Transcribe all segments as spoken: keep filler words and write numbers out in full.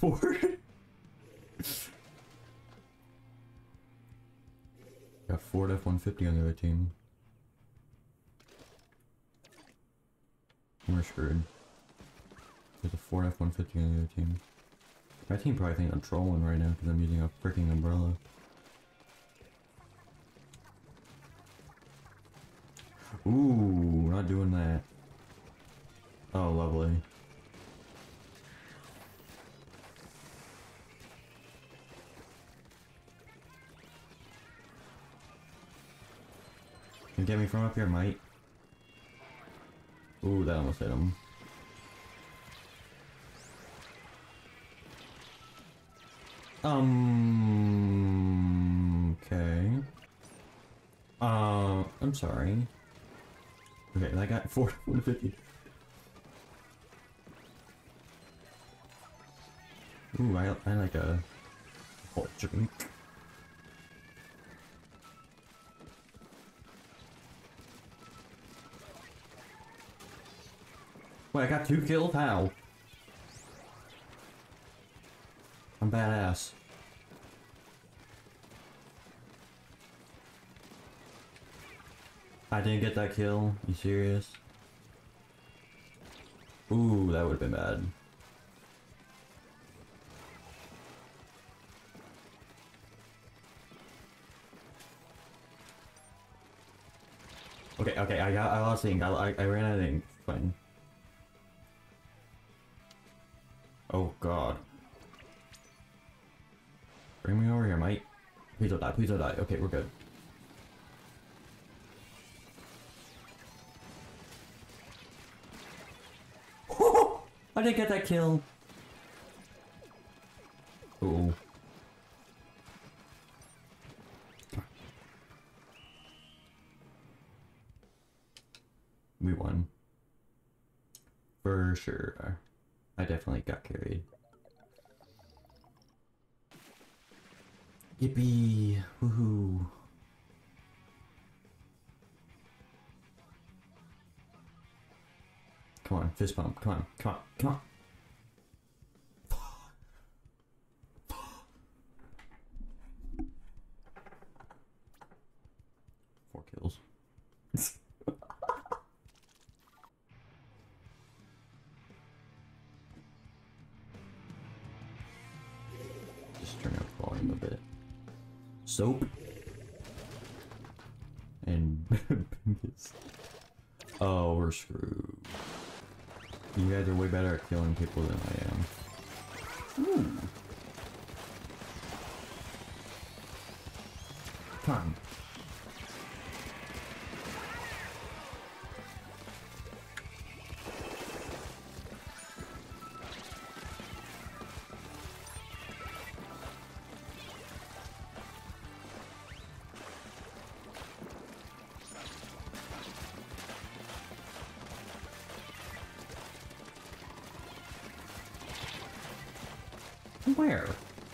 Four. Got Ford F one fifty on the other team. We're screwed. There's a Ford F one fifty on the other team. My team probably thinks I'm trolling right now because I'm using a freaking umbrella. Ooh, not doing that. Oh, lovely. Can you get me from up here, mate? Ooh, that almost hit him. Um. Okay. Uh, I'm sorry. Okay, I got four fifty. Ooh, I I like a hot drink. Wait, I got two kills? How? I'm badass. I didn't get that kill. You serious? Ooh, that would have been bad. Okay, okay, I got, I lost ink. I, I, I ran out of ink. Fine. Oh god. Bring me over here, mate. Please don't die, please don't die. Okay, we're good. I didn't get that kill. Ooh. We won. For sure. I definitely got carried. Yippee! Woohoo! Come on, fist pump. Come on, come on, come on. Four kills. Just turn up the volume a bit. Soap. And Bingus. Oh, we're screwed. You guys are way better at killing people than I am. Ooh. Come on. Where?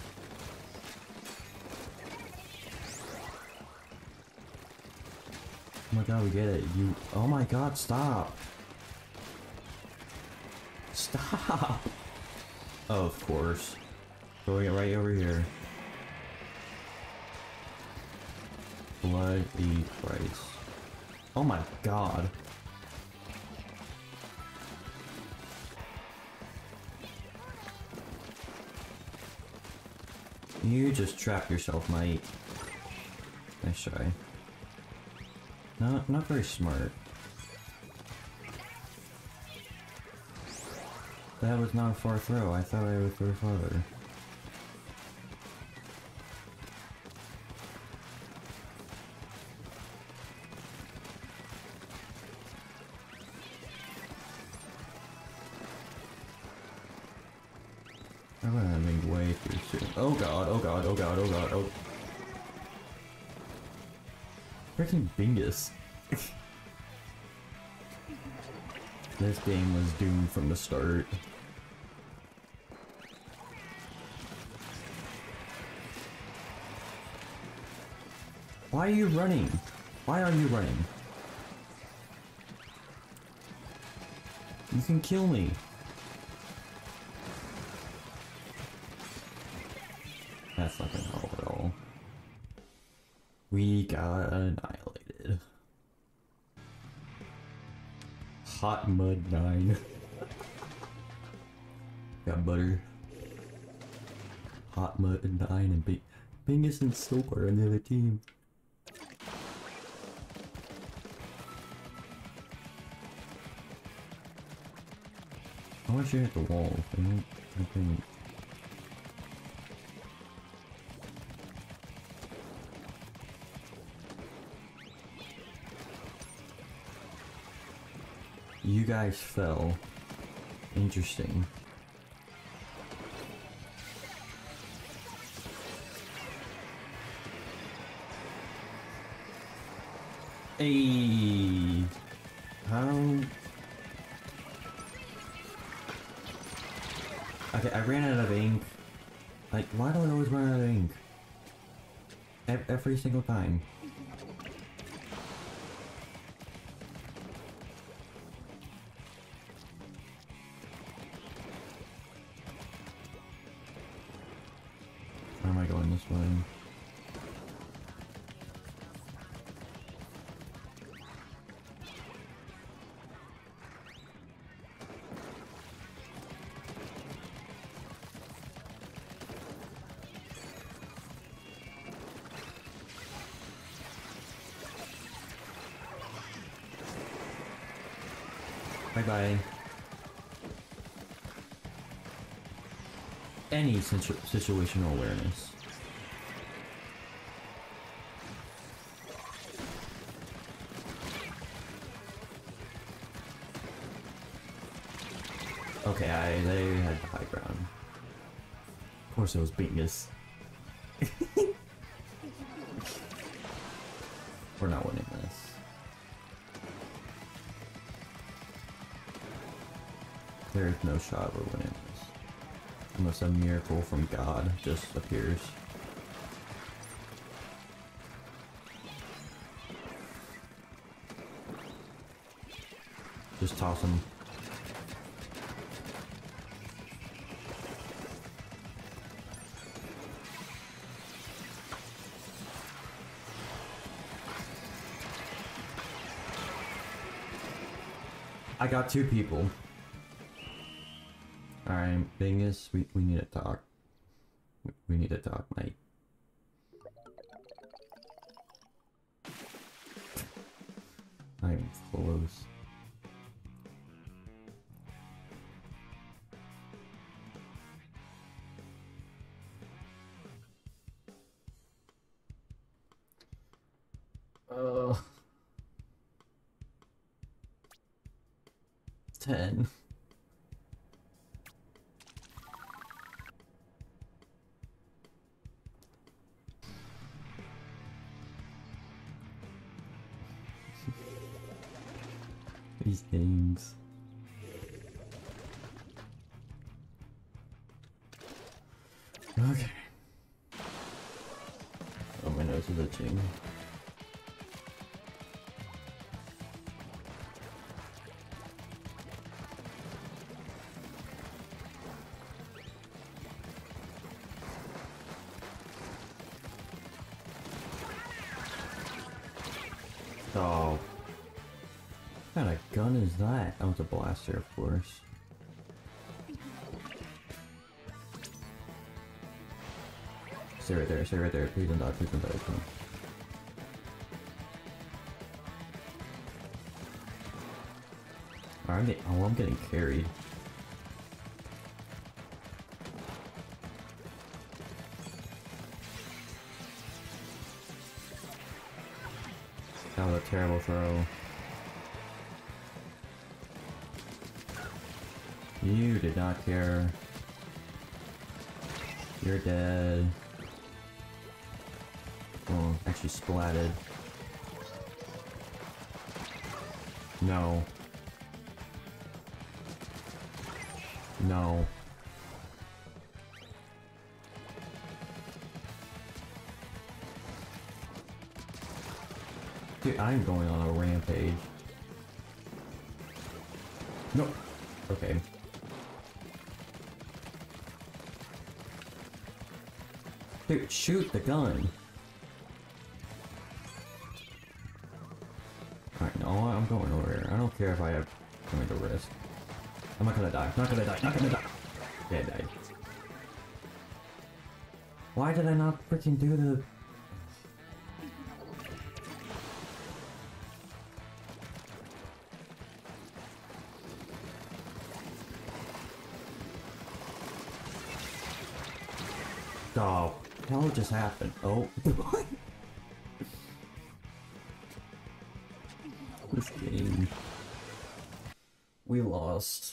Oh my god, we get it. You. Oh my god, stop. Stop. Oh, of course. Throwing it right over here. Bloody Christ. Oh my god. You just trapped yourself, mate. Nice try. Not, not very smart. That was not a far throw. I thought I would throw farther. I ran that thing way too soon. Oh god, oh god, oh god, oh god, oh. Freaking Bingus. This game was doomed from the start. Why are you running? Why are you running? You can kill me. That's not gonna help at all. We got annihilated. Hot Mud nine. Got butter. Hot Mud nine and Bing Bingus and Soap are on the other team. I want you to hit the wall. I don't I think you guys fell. Interesting. Hey, how? Okay, I ran out of ink. Like, why do I always run out of ink? E- every single time. Why am I going this way? Bye-bye. Any situ situational awareness. Okay, I they had the high ground. Of course it was Bingus. We're not winning this. There is no shot we're winning this. Unless a miracle from God just appears. Just toss him. I got two people. Alright, Bingus, we, we need to talk. We, we need to talk, mate. I'm close. Oh. Ten. These games. Okay. Oh, my nose is itching. Oh. What kind of gun is that? Oh, it's a blaster, of course. Stay right there, stay right there. Please don't die, please don't die. Come on. Alright, I'm getting, oh, I'm getting carried. That was a terrible throw. You did not care. You're dead. Oh, actually splatted. No. No. Dude, I'm going on a rampage. No. Okay. Dude, shoot the gun. Alright, no, I'm going over here. I don't care if I have something to risk. I'm not gonna die. Not gonna die. Not gonna die. Yeah, I died. Why did I not freaking do the... Oh, hell just happened. Oh. This game. We lost.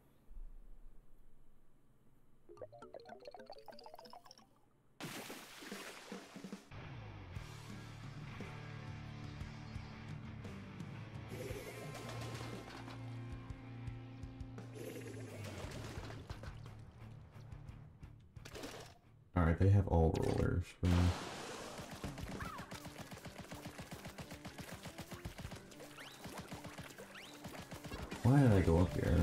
Alright, they have all rollers. So... Why did I go up here?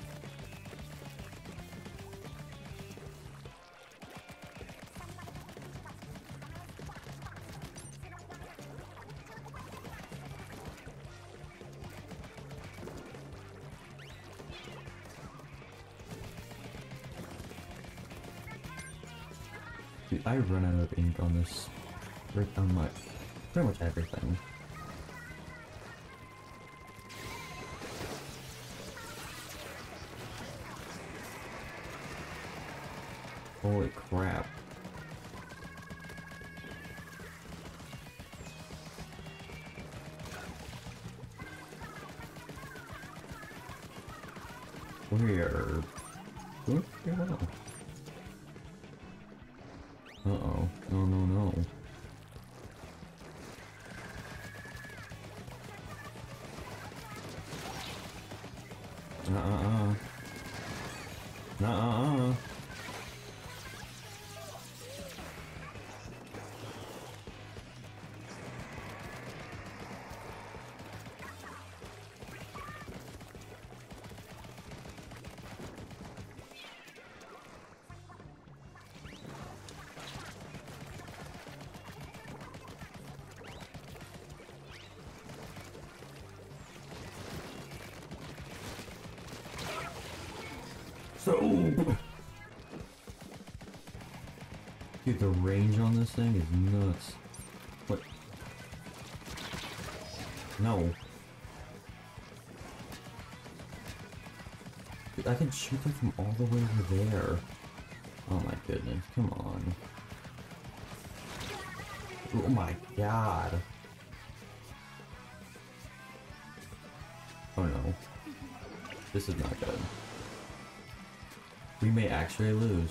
Dude, I run out of ink on this. On my, pretty much everything. Holy crap. Where? Where? Uh-oh. No, no, no. Uh-uh-uh. Uh-uh-uh. So, dude, the range on this thing is nuts. What? No. Dude, I can shoot them from all the way over there. Oh my goodness, come on. Oh my god. Oh no. This is not good. We may actually lose.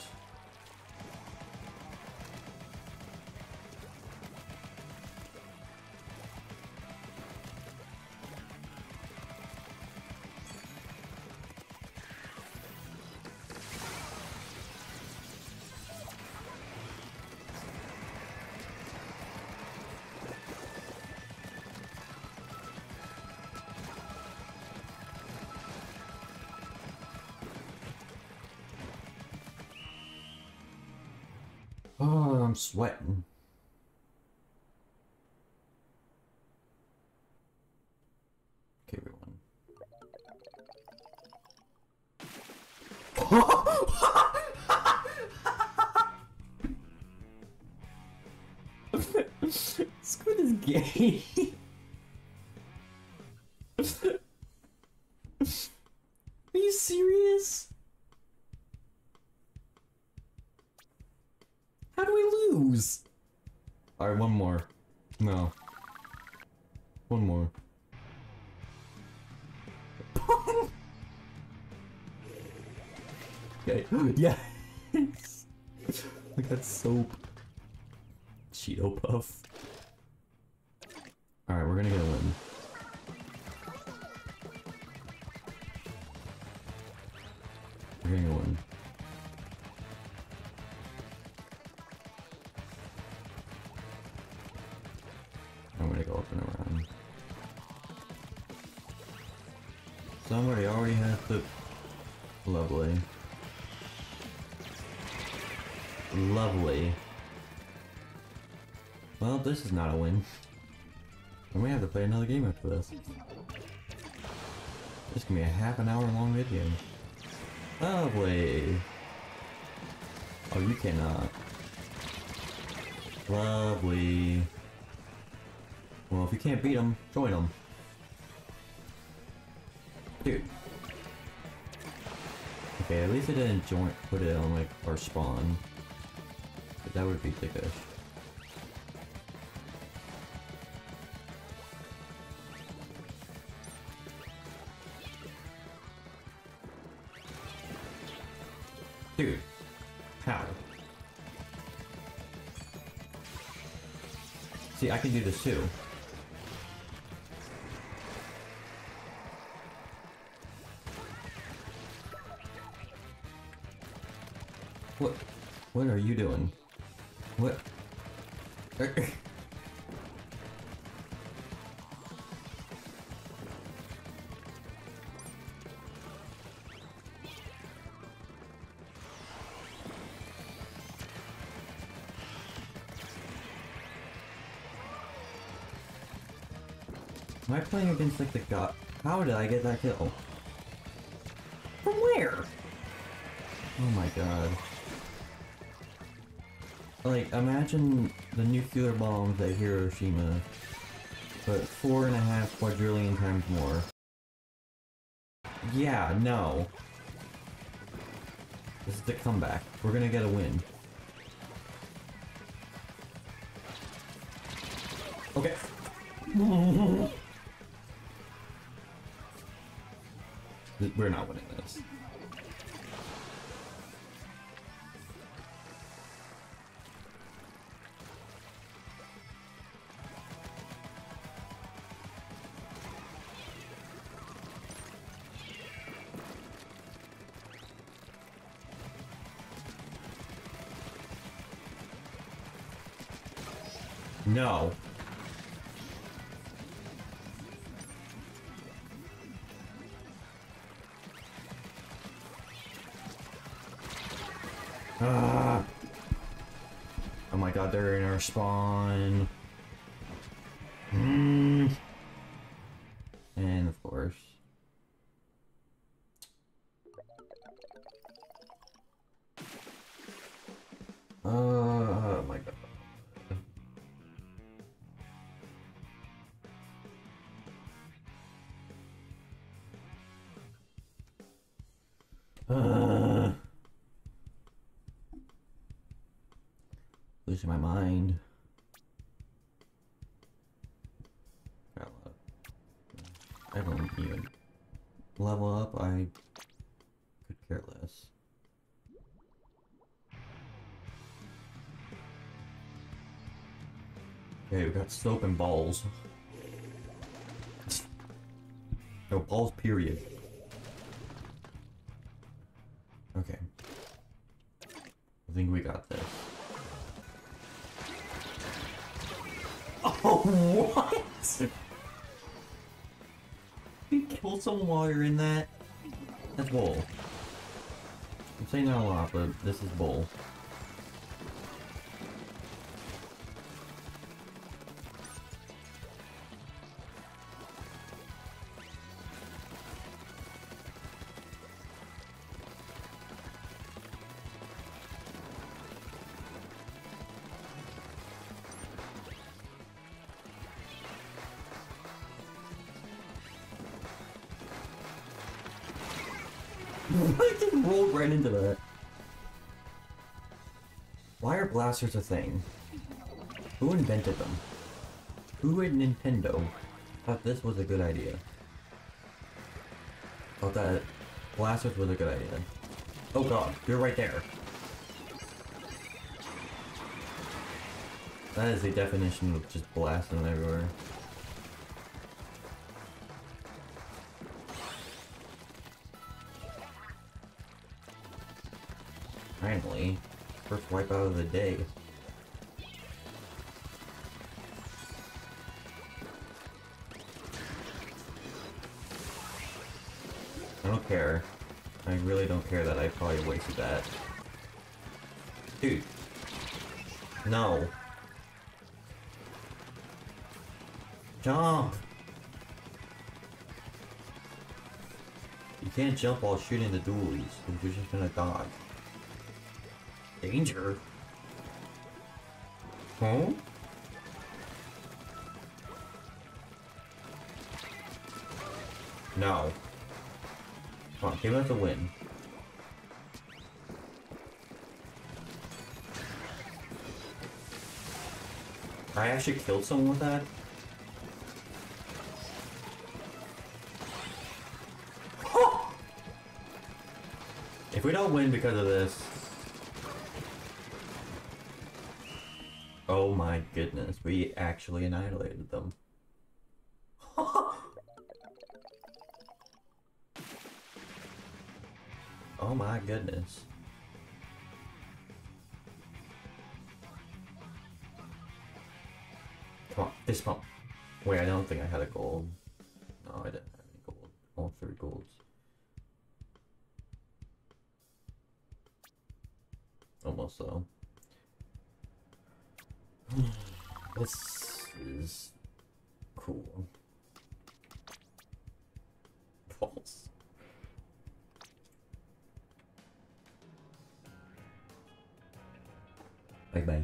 Oh, I'm sweating. Okay, we won. Squid is gay. Are you serious? How do we lose? Alright, one more. No. One more. Okay. Yes! Look at that soap. Cheeto puff. Alright, we're gonna get a win. We're gonna get a win. I'm gonna go up and around. Somebody already has the... Lovely. Lovely. Well, this is not a win. And we have to play another game after this. This can be a half an hour long video. Lovely. Oh, you cannot. Lovely. Well, if you can't beat them, join them. Dude. Okay, at least it didn't join, put it on like our spawn. But that would be dickish. Dude. How? See, I can do this too. What? What are you doing? What? Am I playing against like the god? How did I get that kill? From where? Oh my god. Like, imagine the nuclear bombs at Hiroshima, but four and a half quadrillion times more. Yeah, no. This is the comeback. We're gonna get a win. Okay. We're not winning this. No. Ah. Oh my god, they're in our spawn. Mm. And of course. Uh, oh my god. Uh, losing my mind. I don't even level up. I could care less. Okay, we got soap and balls. No balls, period. Okay. I think we got this. Oh, what? You killed some water in that? That's bull. I'm saying that a lot, but this is bull. I just rolled right into that. Why are blasters a thing? Who invented them? Who at Nintendo thought this was a good idea? Thought that blasters was a good idea. Oh god, you're right there. That is the definition of just blasting them everywhere. Finally, first wipe out of the day. I don't care. I really don't care that I probably wasted that. Dude. No. Jump! You can't jump while shooting the dualies, because you're just gonna die. Danger? Huh? No. Come on, give us a win. I actually killed someone with that? If we don't win because of this... Oh my goodness, we actually annihilated them. Oh my goodness. Come on, this pump. Wait, I don't think I had a gold. No, I didn't have any gold. All three golds. Almost so. This is cool. False. Bye bye.